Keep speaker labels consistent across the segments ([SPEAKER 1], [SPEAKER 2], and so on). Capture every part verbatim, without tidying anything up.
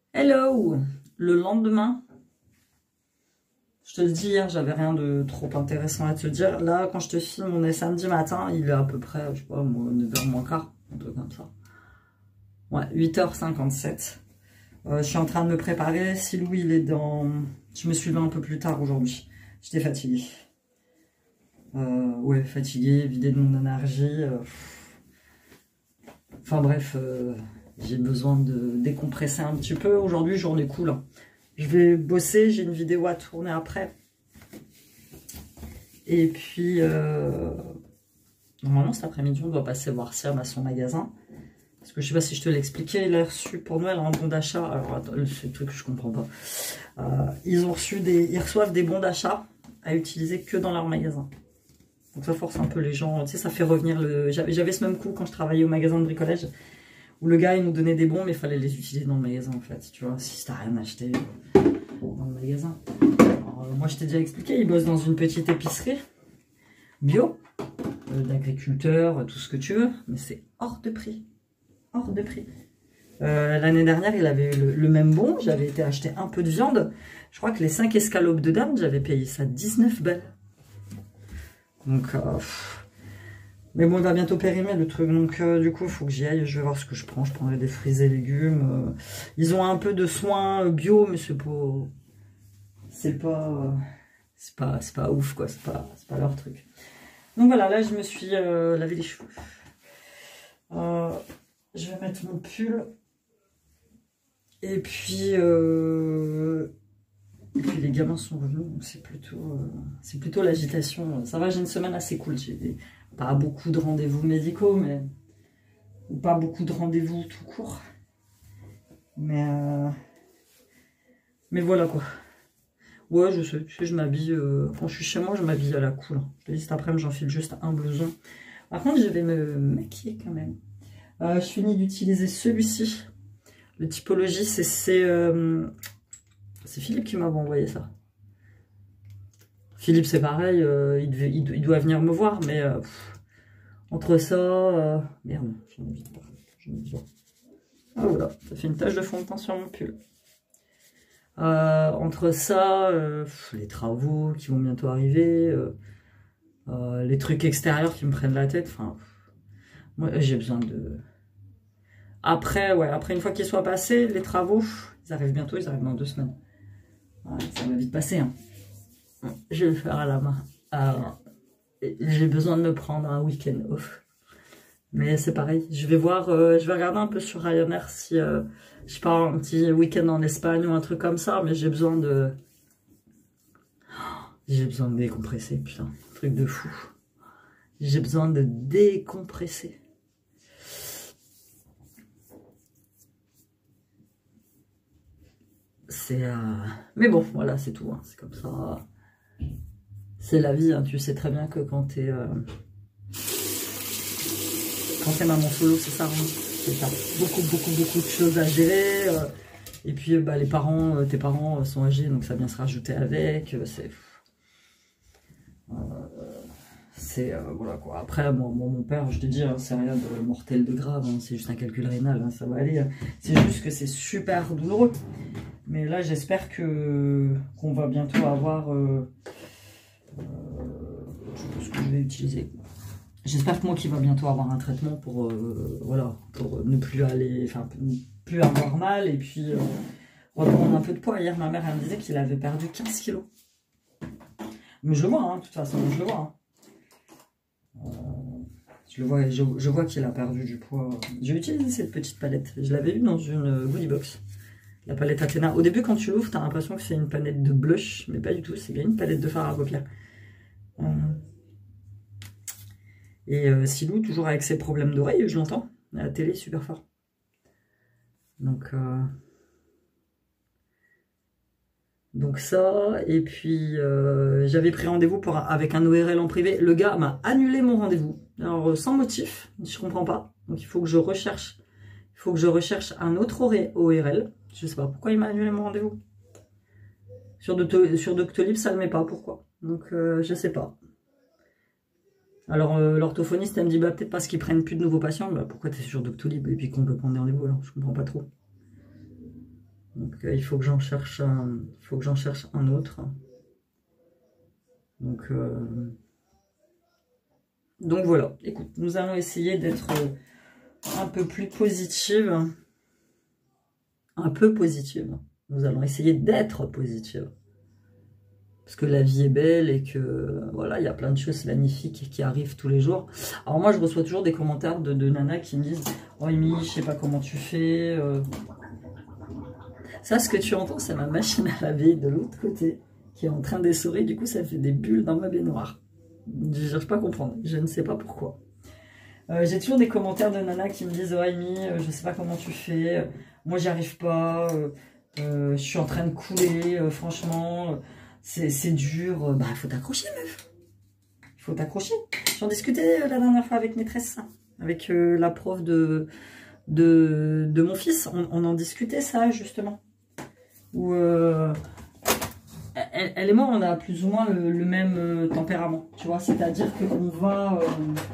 [SPEAKER 1] Hello! Le lendemain, je te le dis hier, j'avais rien de trop intéressant à te dire. Là, quand je te filme, on est samedi matin, il est à peu près, je sais pas, neuf heures moins quart, un truc comme ça. Ouais, huit heures cinquante-sept. Euh, je suis en train de me préparer. Si Louis, il est dans... Je me suis levée un peu plus tard aujourd'hui. J'étais fatiguée. Euh, ouais, fatiguée, vidée de mon énergie. Euh... Enfin bref... Euh... J'ai besoin de décompresser un petit peu. Aujourd'hui, journée cool. Hein. Je vais bosser, j'ai une vidéo à tourner après. Et puis, euh, normalement, cet après-midi, on doit passer voir Siam à son magasin. Parce que je sais pas si je te l'ai expliqué, il a reçu pour Noël un bon d'achat. Alors, attends, c'est le truc que je comprends pas. Euh, ils ont reçu des, ils reçoivent des bons d'achat à utiliser que dans leur magasin. Donc ça force un peu les gens. Tu sais, ça fait revenir le... J'avais ce même coup quand je travaillais au magasin de bricolage. Où le gars, il nous donnait des bons, mais il fallait les utiliser dans le magasin, en fait. Tu vois, si t'as rien acheté euh, dans le magasin. Alors, euh, moi, je t'ai déjà expliqué, il bosse dans une petite épicerie bio, euh, d'agriculteurs, tout ce que tu veux, mais c'est hors de prix. Hors de prix. Euh, L'année dernière, il avait le, le même bon. J'avais été acheter un peu de viande. Je crois que les cinq escalopes de dame, j'avais payé ça dix-neuf balles. Donc, euh, pff. Mais bon, il va bientôt périmer le truc, donc euh, du coup, il faut que j'y aille. Je vais voir ce que je prends. Je prendrai des fruits et légumes. Euh, ils ont un peu de soins bio, mais c'est pas... C'est pas... C'est pas, c'est pas ouf, quoi. C'est pas, c'est pas leur truc. Donc voilà, là, je me suis euh, lavé les cheveux. Euh, je vais mettre mon pull. Et puis... Euh... Et puis les gamins sont revenus, donc c'est plutôt, euh, c'est plutôt l'agitation. Ça va, j'ai une semaine assez cool. J'ai pas beaucoup de rendez-vous médicaux, mais ou pas beaucoup de rendez-vous tout court. Mais euh... mais voilà quoi. Ouais, je sais, tu sais, je m'habille euh... quand je suis chez moi, je m'habille à la cool. Je te dis cet après-midi, j'enfile juste un blouson. Par contre, je vais me maquiller quand même. Euh, je finis d'utiliser celui-ci. Le typologie, c'est c'est euh... c'est Philippe qui m'avait envoyé ça. Philippe, c'est pareil, euh, il, devait, il, il doit venir me voir, mais euh, pff, entre ça... Euh, merde, j'en ai vite pas. Ah voilà, ça fait une tache de fond de teint sur mon pull. Euh, entre ça, euh, pff, les travaux qui vont bientôt arriver, euh, euh, les trucs extérieurs qui me prennent la tête, enfin... Moi, j'ai besoin de... Après, ouais, après une fois qu'ils soient passés, les travaux, pff, ils arrivent bientôt, ils arrivent dans deux semaines. Ouais, ça va vite passer, hein. Je vais le faire à la main. Alors, j'ai besoin de me prendre un week-end off. Mais c'est pareil. Je vais voir, euh, je vais regarder un peu sur Ryanair si euh, je pars un petit week-end en Espagne ou un truc comme ça. Mais j'ai besoin de... J'ai besoin de décompresser, putain. Truc de fou. J'ai besoin de décompresser. C'est... Euh... Mais bon, voilà, c'est tout. Hein. C'est comme ça. C'est la vie, hein. Tu sais très bien que quand t'es... Euh... Quand t'es maman solo, c'est ça. Hein. T'as beaucoup, beaucoup, beaucoup de choses à gérer. Euh... Et puis, bah, les parents, euh, tes parents sont âgés, donc ça vient se rajouter avec. Euh, c'est... Euh... C'est... Euh, voilà, quoi. Après, moi, moi, mon père, je te dis, hein, c'est rien de mortel de grave. Hein. C'est juste un calcul rénal, hein, ça va aller. Hein. C'est juste que c'est super douloureux. Mais là, j'espère que qu'on va bientôt avoir euh, euh, ce que je vais utiliser. J'espère que moi qui va bientôt avoir un traitement pour euh, voilà pour ne plus aller, enfin ne plus avoir mal et puis euh, reprendre un peu de poids. Hier, ma mère elle me disait qu'il avait perdu quinze kilos. Mais je le vois, hein, de toute façon, je le vois. Hein. Euh, je le vois, je, je vois qu'il a perdu du poids. J'ai utilisé cette petite palette. Je l'avais eue dans une goodie box. La palette Athéna. Au début, quand tu l'ouvres, tu as l'impression que c'est une palette de blush, mais pas du tout. C'est bien une palette de fard à paupières. Euh... Et euh, Silou, toujours avec ses problèmes d'oreille, je l'entends à la télé super fort. Donc, euh... Donc ça, et puis euh, j'avais pris rendez-vous pour avec un O R L en privé. Le gars m'a annulé mon rendez-vous. Alors, sans motif, je comprends pas. Donc il faut que je recherche. Il faut que je recherche un autre O R L. Je sais pas pourquoi il m'a annulé mon rendez-vous. Sur, sur Doctolib, ça ne le met pas. Pourquoi? Donc, euh, je sais pas. Alors, euh, l'orthophoniste, elle me dit, bah, peut-être parce qu'ils prennent plus de nouveaux patients. Bah, pourquoi tu es sur Doctolib et puis qu'on peut prendre des rendez-vous? Alors, je comprends pas trop. Donc euh, il faut que j'en cherche un, il faut que j'en cherche un autre. Donc, euh, donc voilà, écoute, nous allons essayer d'être un peu plus positive. Un peu positive. Nous allons essayer d'être positive. Parce que la vie est belle et que, voilà, il y a plein de choses magnifiques qui arrivent tous les jours. Alors moi, je reçois toujours des commentaires de, de nanas qui me disent « Oh, Amy, je sais pas comment tu fais. Euh... » Ça, ce que tu entends, c'est ma machine à laver de l'autre côté qui est en train d'essorer. Du coup, ça fait des bulles dans ma baignoire. Je cherche pas à comprendre. Je ne sais pas pourquoi. Euh, J'ai toujours des commentaires de nanas qui me disent « Oh, Amy, je sais pas comment tu fais. Moi, j'y arrive pas. Euh, euh, je suis en train de couler. Euh, franchement... Euh, c'est dur, bah il faut t'accrocher meuf, il faut t'accrocher. J'en discutais la dernière fois avec maîtresse, avec euh, la prof de, de, de mon fils, on, on en discutait ça justement, où euh, elle, elle et moi on a plus ou moins le, le même euh, tempérament, tu vois, c'est-à-dire qu'on va, euh,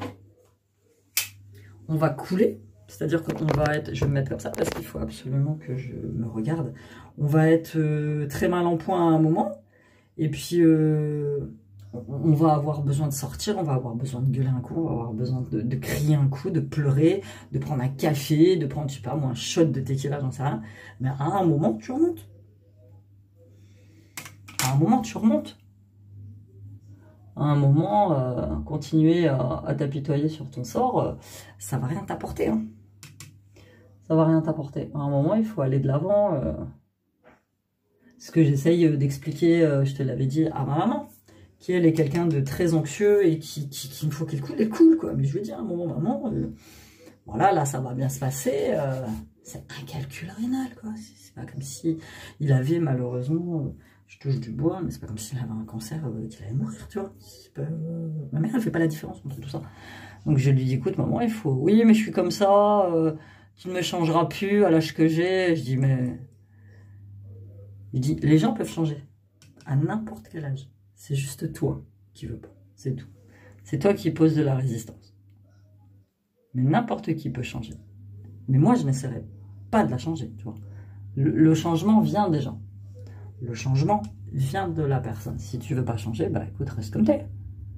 [SPEAKER 1] on va couler, c'est-à-dire qu'on va être, je vais me mettre comme ça parce qu'il faut absolument que je me regarde, on va être euh, très mal en point à un moment. Et puis, euh, on va avoir besoin de sortir, on va avoir besoin de gueuler un coup, on va avoir besoin de, de crier un coup, de pleurer, de prendre un café, de prendre, je sais pas moi, un shot de tequila, j'en sais rien. Mais à un moment, tu remontes. À un moment, tu remontes. À un moment, euh, continuer à, à t'apitoyer sur ton sort, euh, ça va rien t'apporter. Hein. Ça va rien t'apporter. À un moment, il faut aller de l'avant. Euh, Ce que j'essaye d'expliquer, euh, je te l'avais dit, à ma maman, qui elle est quelqu'un de très anxieux et qui, qui, qui une fois qu'elle coule, elle coule, quoi. Mais je lui dis à un moment, maman, euh, voilà, là, ça va bien se passer. Euh, c'est un calcul rénal, quoi. C'est pas comme si il avait, malheureusement, euh, je touche du bois, mais c'est pas comme s'il avait un cancer, euh, qu'il allait mourir, tu vois. Pas, euh, ma mère, elle fait pas la différence entre tout ça. Donc je lui dis, écoute, maman, il faut... Oui, mais je suis comme ça, euh, tu ne me changeras plus à l'âge que j'ai. Je dis, mais... Il dit, les gens peuvent changer à n'importe quel âge. C'est juste toi qui veux pas. C'est tout. C'est toi qui poses de la résistance. Mais n'importe qui peut changer. Mais moi, je n'essaierai pas de la changer, tu vois. Le, le changement vient des gens. Le changement vient de la personne. Si tu veux pas changer, bah écoute, reste comme t'es.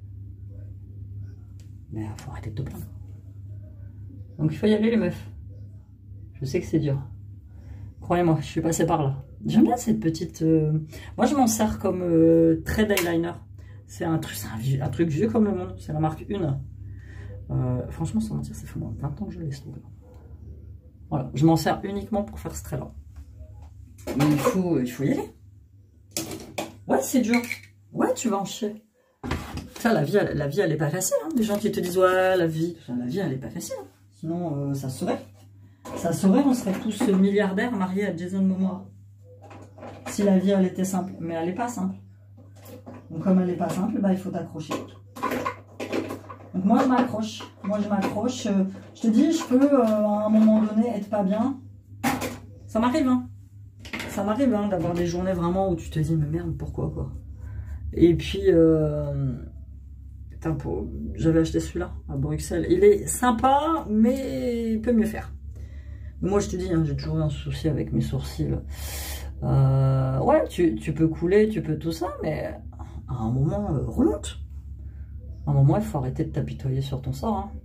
[SPEAKER 1] Mais il faut arrêter de te plaindre. Donc il faut y aller, les meufs. Je sais que c'est dur. Croyez-moi, je suis passée par là. J'aime bien cette petite... Euh... Moi, je m'en sers comme euh, trait d'eyeliner. C'est un truc, c'est un, un truc vieux comme le monde. C'est la marque Une. Euh, franchement, sans mentir, ça fait moins de vingt ans que je l'ai, ce truc-là. Voilà, je m'en sers uniquement pour faire ce trait-là. Mais il faut, il faut y aller. Ouais, c'est dur. Ouais, tu vas en chier. Ça, la vie, la vie, elle est pas facile. Hein. Des gens qui te disent, ouais, la vie, la vie, elle est pas facile. Hein. Sinon, euh, ça serait. Ça serait, on serait tous milliardaires mariés à Jason Momoa. Si la vie, elle était simple. Mais elle n'est pas simple. Donc, comme elle n'est pas simple, bah, il faut t'accrocher. Donc, moi, je m'accroche. Moi, je m'accroche. Euh, je te dis, je peux, euh, à un moment donné, être pas bien. Ça m'arrive, hein. Ça m'arrive, hein, d'avoir des journées vraiment où tu te dis, mais merde, pourquoi, quoi. Et puis, euh, j'avais acheté celui-là, à Bruxelles. Il est sympa, mais il peut mieux faire. Moi, je te dis, hein, j'ai toujours eu un souci avec mes sourcils. Euh, ouais, tu, tu peux couler, tu peux tout ça, mais à un moment, euh, remonte. À un moment, il faut arrêter de t'apitoyer sur ton sort. Hein.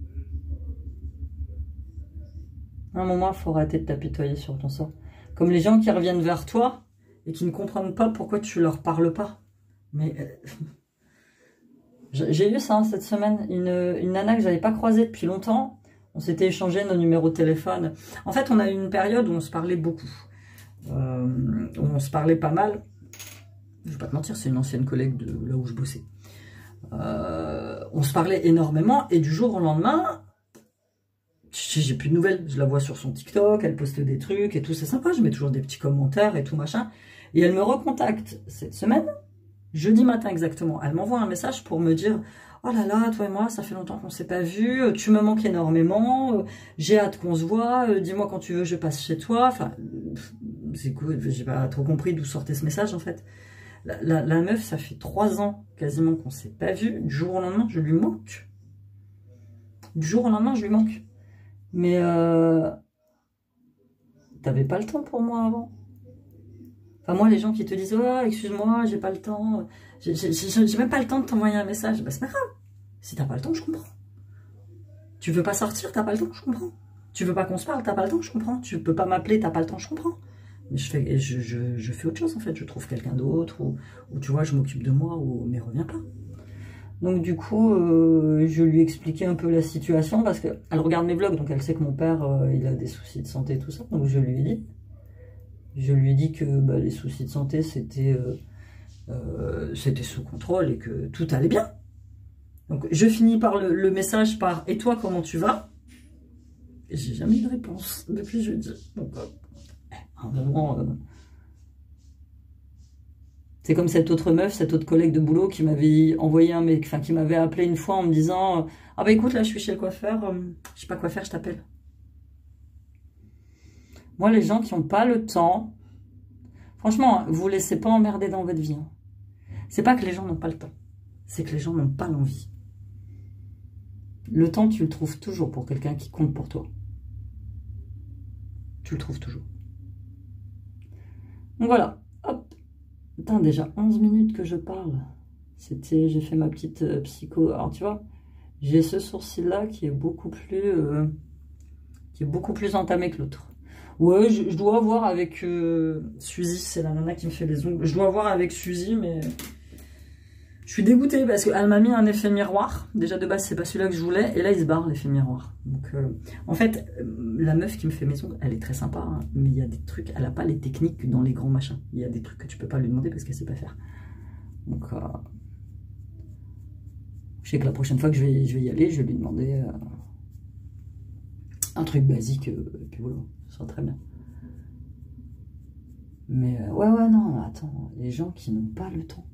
[SPEAKER 1] À un moment, il faut arrêter de t'apitoyer sur ton sort. Comme les gens qui reviennent vers toi et qui ne comprennent pas pourquoi tu leur parles pas. Mais euh, j'ai eu ça hein, cette semaine. Une, une nana que j'avais pas croisée depuis longtemps. On s'était échangé nos numéros de téléphone. En fait, on a eu une période où on se parlait beaucoup. Euh, où on se parlait pas mal. Je vais pas te mentir, c'est une ancienne collègue de là où je bossais. Euh, on se parlait énormément et du jour au lendemain, j'ai plus de nouvelles. Je la vois sur son TikTok, elle poste des trucs et tout, c'est sympa. Je mets toujours des petits commentaires et tout machin. Et elle me recontacte cette semaine, jeudi matin exactement. Elle m'envoie un message pour me dire... Oh là là, toi et moi, ça fait longtemps qu'on ne s'est pas vu, tu me manques énormément, j'ai hâte qu'on se voit, dis-moi quand tu veux, je passe chez toi. Enfin, c'est cool, j'ai pas trop compris d'où sortait ce message en fait. La, la, la meuf, ça fait trois ans quasiment qu'on ne s'est pas vu, du jour au lendemain, je lui manque. Du jour au lendemain, je lui manque. Mais euh, t'avais pas le temps pour moi avant. Enfin, moi, les gens qui te disent, oh, excuse-moi, j'ai pas le temps, j'ai même pas le temps de t'envoyer un message. Bah, c'est pas grave. Si t'as pas le temps, je comprends. Tu veux pas sortir, t'as pas le temps, je comprends. Tu veux pas qu'on se parle, t'as pas le temps, je comprends. Tu peux pas m'appeler, t'as pas le temps, je comprends. Mais je fais, je, je, je fais autre chose, en fait. Je trouve quelqu'un d'autre, ou, ou tu vois, je m'occupe de moi, ou, mais reviens pas. Donc, du coup, euh, je lui ai expliqué un peu la situation, parce qu'elle regarde mes vlogs, donc elle sait que mon père, euh, il a des soucis de santé et tout ça. Donc, je lui ai dit. Je lui ai dit que bah, les soucis de santé, c'était euh, euh, c'était sous contrôle et que tout allait bien. Donc, je finis par le, le message par « Et toi, comment tu vas ?» Et j'ai jamais eu de réponse depuis jeudi. Donc, euh, à un moment... Euh, c'est comme cette autre meuf, cette autre collègue de boulot qui m'avait envoyé un mec, enfin qui m'avait appelé une fois en me disant « Ah bah écoute, là, je suis chez le coiffeur, euh, je sais pas quoi faire, je t'appelle. » Moi, les gens qui n'ont pas le temps, franchement, vous ne laissez pas emmerder dans votre vie. Hein. C'est pas que les gens n'ont pas le temps, c'est que les gens n'ont pas l'envie. Le temps, tu le trouves toujours pour quelqu'un qui compte pour toi. Tu le trouves toujours. Donc voilà, hop. Putain, déjà onze minutes que je parle. C'était, j'ai fait ma petite euh, psycho. Alors tu vois, j'ai ce sourcil-là qui est beaucoup plus, euh, qui est beaucoup plus entamé que l'autre. Ouais, je, je dois voir avec euh, Suzy, c'est la nana qui me fait les ongles. Je dois voir avec Suzy, mais je suis dégoûtée parce qu'elle m'a mis un effet miroir. Déjà de base, c'est pas celui-là que je voulais, et là il se barre l'effet miroir. Donc, euh, en fait, la meuf qui me fait mes ongles, elle est très sympa, hein, mais il y a des trucs, elle a pas les techniques dans les grands machins. Il y a des trucs que tu peux pas lui demander parce qu'elle sait pas faire. Donc, euh, je sais que la prochaine fois que je vais, je vais y aller, je vais lui demander euh, un truc basique, euh, et puis voilà. Ça sera très bien. Mais euh, ouais, ouais, non, attends, les gens qui n'ont pas le temps.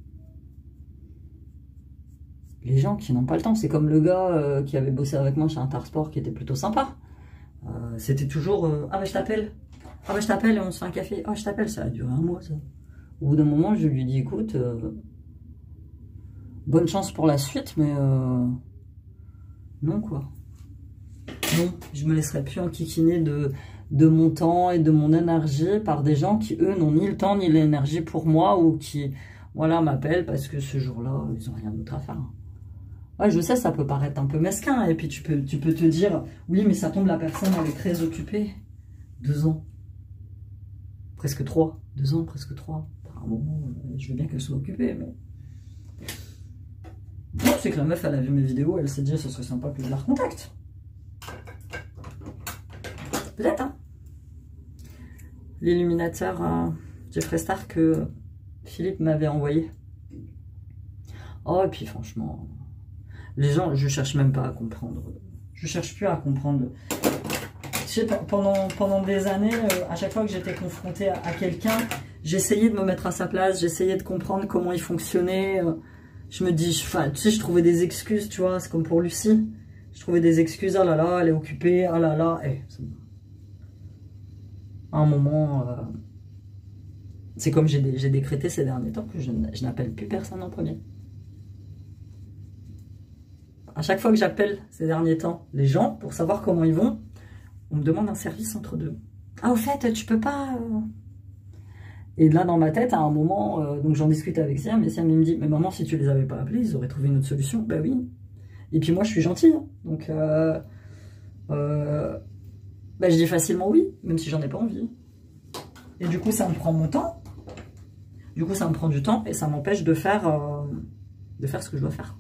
[SPEAKER 1] Les gens qui n'ont pas le temps, c'est comme le gars euh, qui avait bossé avec moi chez Intersport qui était plutôt sympa. Euh, C'était toujours euh, ah bah je t'appelle, ah bah je t'appelle et on se fait un café, ah je t'appelle, ça a duré un mois ça. Au bout d'un moment, je lui dis écoute, euh, bonne chance pour la suite, mais euh, non quoi. Non, je me laisserai plus enquiquiner de, de mon temps et de mon énergie par des gens qui, eux, n'ont ni le temps ni l'énergie pour moi ou qui, voilà, m'appellent parce que ce jour-là, ils n'ont rien d'autre à faire. Ouais, je sais, ça peut paraître un peu mesquin et puis tu peux, tu peux te dire, oui, mais ça tombe, la personne, elle est très occupée. Deux ans. Presque trois. Deux ans, presque trois. Par un moment, je veux bien qu'elle soit occupée, mais... Non, c'est que la meuf, elle a vu mes vidéos, elle s'est dit, ce serait sympa que je la recontacte. Peut-être, hein. L'illuminateur euh, Jeffree Star que Philippe m'avait envoyé. Oh, et puis franchement, les gens, je cherche même pas à comprendre. Je cherche plus à comprendre. Je sais pas, pendant, pendant des années, euh, à chaque fois que j'étais confrontée à, à quelqu'un, j'essayais de me mettre à sa place, j'essayais de comprendre comment il fonctionnait. Euh, je me dis, enfin, tu sais, je trouvais des excuses, tu vois, c'est comme pour Lucie. Je trouvais des excuses, ah là là, elle est occupée, ah là là, eh, à un moment, euh, c'est comme j'ai décrété ces derniers temps que je, je n'appelle plus personne en premier. À chaque fois que j'appelle ces derniers temps les gens pour savoir comment ils vont, on me demande un service entre deux. Ah, au fait, tu peux pas... Euh... Et là, dans ma tête, à un moment, euh, donc j'en discute avec Siam, et Siam il me dit, mais maman, si tu les avais pas appelés, ils auraient trouvé une autre solution. Ben oui. Et puis moi, je suis gentille. Donc, euh, euh, ben, je dis facilement oui, même si j'en ai pas envie. Et du coup, ça me prend mon temps. Du coup, ça me prend du temps et ça m'empêche de faire, euh, de faire ce que je dois faire.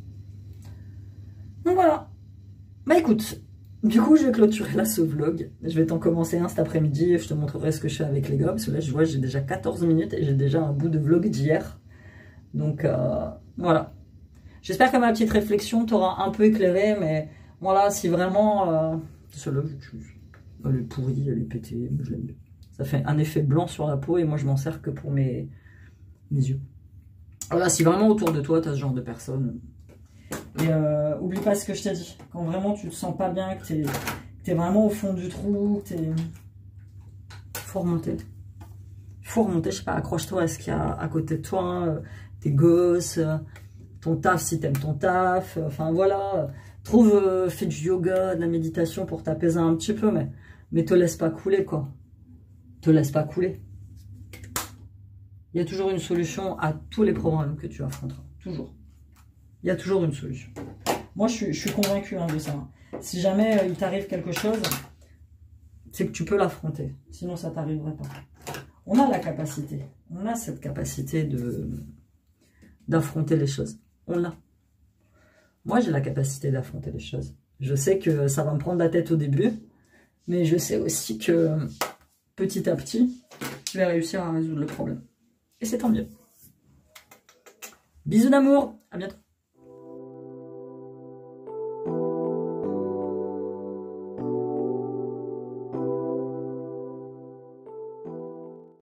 [SPEAKER 1] Donc voilà. Bah écoute, du coup, je vais clôturer là ce vlog. Je vais t'en commencer un cet après-midi et je te montrerai ce que je fais avec les gars. Parce que là, je vois, j'ai déjà quatorze minutes et j'ai déjà un bout de vlog d'hier. Donc, euh, voilà. J'espère que ma petite réflexion t'aura un peu éclairé. Mais voilà, si vraiment... Euh, celle-là, elle est pourrie, elle est pétée. Je l'aime bien. Ça fait un effet blanc sur la peau et moi, je m'en sers que pour mes, mes yeux. Voilà, si vraiment autour de toi, tu as ce genre de personnes... Et euh, oublie pas ce que je t'ai dit. Quand vraiment tu te sens pas bien, que t'es es vraiment au fond du trou, t'es... faut remonter. Il faut remonter, je sais pas, accroche-toi à ce qu'il y a à côté de toi, hein, tes gosses, ton taf si t'aimes ton taf, enfin voilà. Trouve, euh, fais du yoga, de la méditation pour t'apaiser un petit peu, mais, mais te laisse pas couler, quoi. Te laisse pas couler. Il y a toujours une solution à tous les problèmes que tu affronteras. Toujours. Il y a toujours une solution. Moi, je suis, je suis convaincue hein, de ça. Si jamais euh, il t'arrive quelque chose, c'est que tu peux l'affronter. Sinon, ça ne t'arriverait pas. On a la capacité. On a cette capacité de d'affronter les choses. On l'a. Moi, j'ai la capacité d'affronter les choses. Je sais que ça va me prendre la tête au début. Mais je sais aussi que petit à petit, je vais réussir à résoudre le problème. Et c'est tant mieux. Bisous d'amour. À bientôt.